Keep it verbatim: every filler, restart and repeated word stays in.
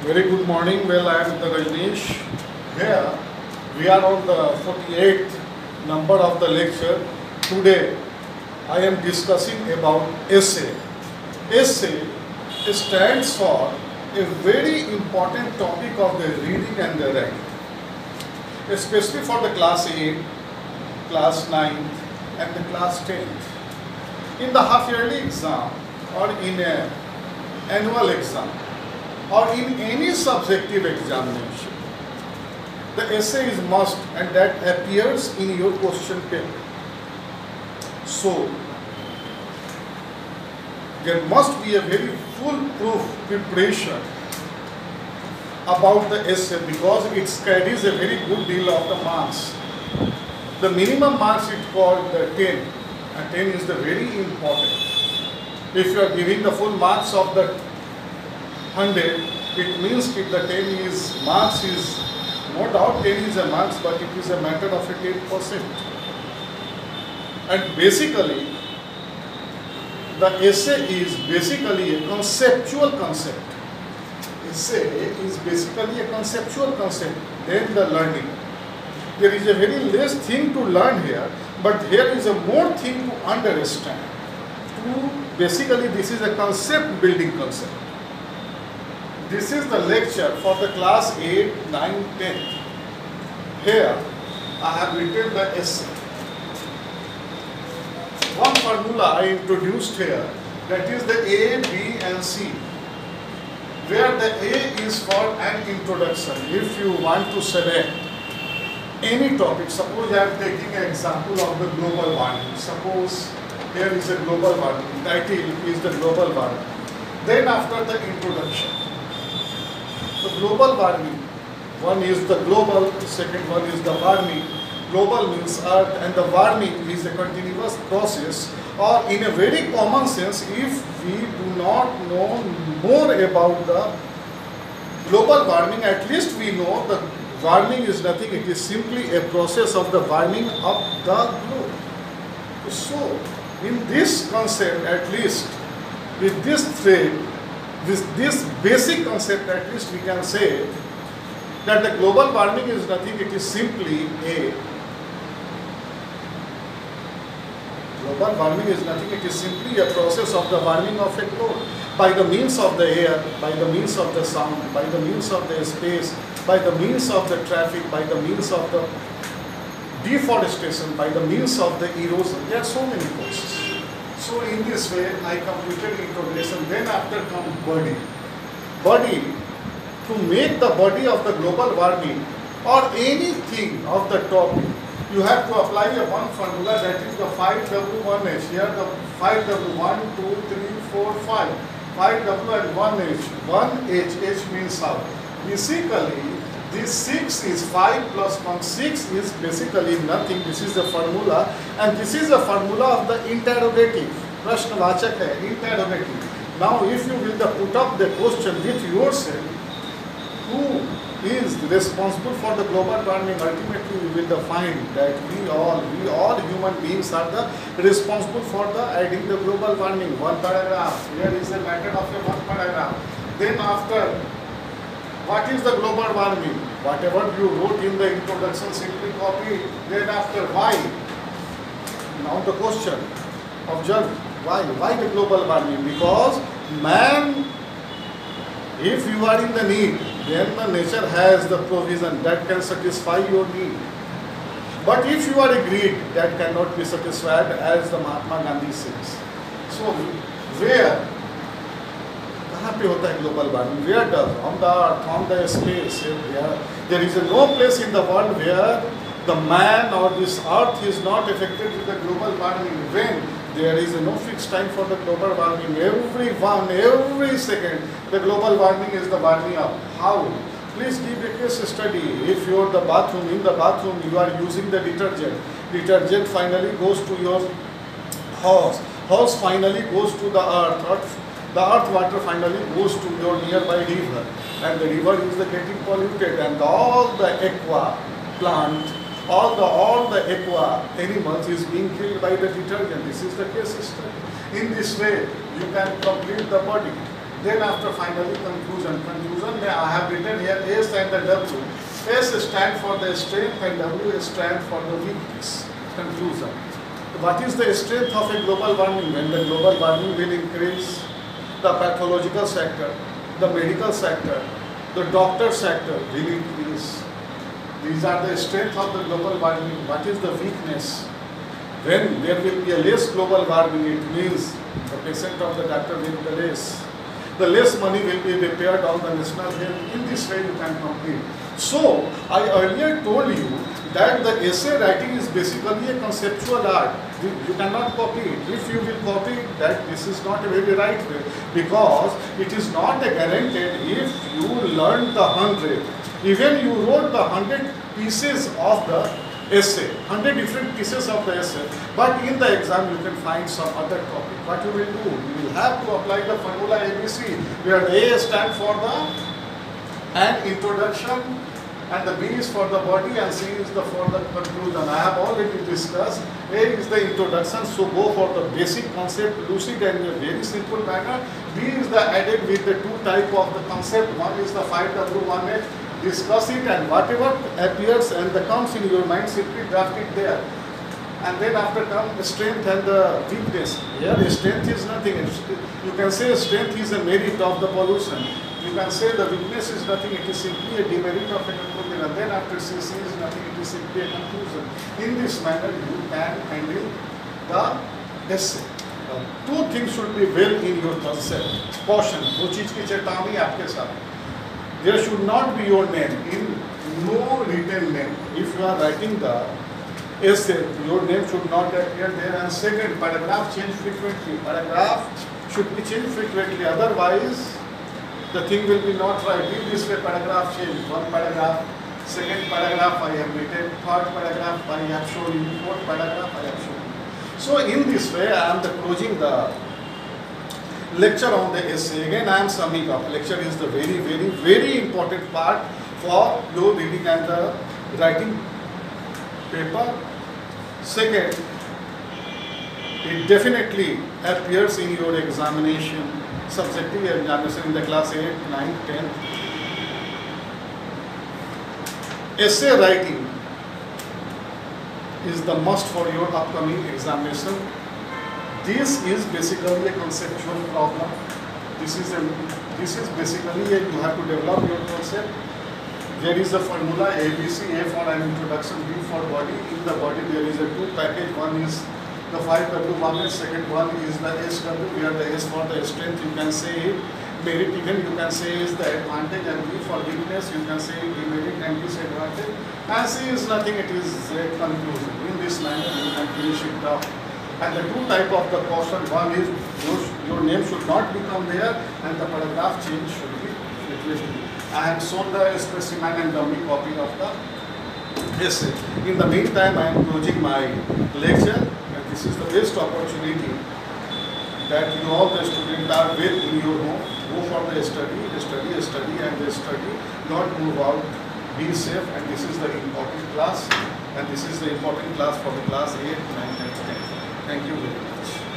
Very good morning. Well, I am the Rajneesh. Here we are on the forty-eighth number of the lecture. Today I am discussing about essay. Essay stands for a very important topic of the reading and the writing, especially for the class eight, class nine and the class tenth. In the half yearly exam or in an annual exam, or in any subjective examination, the essay is must and that appears in your question paper. So, there must be a very foolproof preparation about the essay because it carries a very good deal of the marks. The minimum marks is called the ten, and ten is the very important. If you are giving the full marks of the hundred, it means if the ten is marks is no doubt ten is a marks, but it is a matter of a ten percent. And basically, the essay is basically a conceptual concept. Essay is basically a conceptual concept. Then the learning. There is a very less thing to learn here, but here is a more thing to understand. To basically, this is a concept building concept. This is the lecture for the class eight, nine, ten. Here I have written the essay. One formula I introduced here, that is the A, B and C, where the A is for an introduction. If you want to select any topic, suppose I am taking an example of the global warming. Suppose here is a global warming, title is the global warming. Then after the introduction, the global warming, one is the global, second one is the warming. Global means earth and the warming is a continuous process, or in a very common sense, if we do not know more about the global warming, at least we know the warming is nothing, it is simply a process of the warming of the globe. So, in this concept, at least with this thread, This, this basic concept, at least we can say that the global warming is nothing, it is simply a global warming is nothing, it is simply a process of the warming of a globe by the means of the air, by the means of the sound, by the means of the space, by the means of the traffic, by the means of the deforestation, by the means of the erosion. There are so many processes. So in this way, I completed introduction. Then after comes body. Body, to make the body of the global warming or anything of the topic, you have to apply a one formula, that is the five W one H. Here the five W, one, two, three, four, five. five W and one H. one H, H means out. Basically, this six is five plus one, six is basically nothing. This is the formula, and this is the formula of the interrogative. Prashnavachak hai, interrogative. Now, if you will put up the question with yourself, who is responsible for the global warming? Ultimately, you will find that we all, we all human beings are the responsible for the adding the global warming. One paragraph. Here is a matter of a one paragraph. Then after, what is the global warming? Whatever you wrote in the introduction, simply copy it. Then after, why? Now the question, observe, why? Why the global warming? Because man, if you are in the need, then the nature has the provision that can satisfy your need. But if you are a greed, that cannot be satisfied, as the Mahatma Gandhi says. So, where? कहाँ पे होता है global warming? Where does? On the earth, on the space. Where? There is no place in the world where the man or this earth is not affected with the global warming. When? There is no fixed time for the global warming. Every one, every second, the global warming is the warming up. How? Please give a case study. If you are the bathroom, in the bathroom you are using the detergent. Detergent finally goes to your house. House finally goes to the earth. Earth The earth water finally goes to your nearby river, and the river is the getting polluted, and all the aqua plant, all the all the aqua animals is being killed by the detergent. This is the case study. In this way, you can complete the body. Then after finally conclusion, conclusion I have written here S and the W. S stand for the strength and W stand for the weakness. Conclusion. What is the strength of a global warming? When the global warming will increase, the pathological sector, the medical sector, the doctor sector will increase. These are the strength of the global warming. What is the weakness? When there will be a less global warming, it means the patient of the doctor will be less. The less money will be repaired on the national health. In this way you can complete. So, I earlier told you that the essay writing is basically a conceptual art. You, you cannot copy it. If you will copy it, that this is not a very right way, because it is not a guaranteed if you learn the hundred. Even you wrote the hundred pieces of the essay, hundred different pieces of the essay, but in the exam you can find some other topic. What you will do? You will have to apply the formula A B C, where the A stands for the an introduction, and the B is for the body, and C is the for the conclusion. I have already discussed. A is the introduction, so go for the basic concept, lucid and in a very simple manner. B is the added with the two type of the concept. One is the five W one A. Discuss it, and whatever appears and the comes in your mind, simply draft it there. And then after come the strength and the weakness. Here the strength is nothing. You can say strength is a merit of the pollution. You can say the weakness is nothing, it is simply a demerit of a conclusion. And then after C C is nothing, it is simply a conclusion. In this manner you can handle the essay. Uh, two things should be well in your concept. Caution, वो चीज की चेतावनी आपके साथ. There should not be your name in no written name. If you are writing the essay, your name should not appear there. And second, paragraph change frequently. Paragraph should be changed frequently. Otherwise, the thing will be not right. In this way, paragraph change. One paragraph, second paragraph I have written, third paragraph I have shown you, fourth paragraph I have shown you. So in this way, I am the closing the lecture on the essay. Again, I am summing up. Lecture is the very, very, very important part for your reading and the writing paper. Second, it definitely appears in your examination, subjective examination in the class eight, nine, ten. Essay writing is the must for your upcoming examination. This is basically a conceptual problem. This is a this is basically a, you have to develop your concept. There is a formula A B C, A for an introduction, B for body. In the body there is a two package. One is the five W one, and second one is the S W, where the S for the strength you can say merit, even you can say is the advantage, and B for weakness you can say demerit and disadvantage. And C is nothing, it is a conclusion. In this manner you can finish it up. And the two type of the caution, one is your, your name should not become there, and the paragraph change should be frequently. I have shown the specimen and dummy copy of the essay. In the meantime, I am closing my lecture, and this is the best opportunity that you all the students are with in your home. Go for the study, the study, study, and the study. Don't move out. Be safe, and this is the important class, and this is the important class for the class eight, nine, and ten. Thank you very much.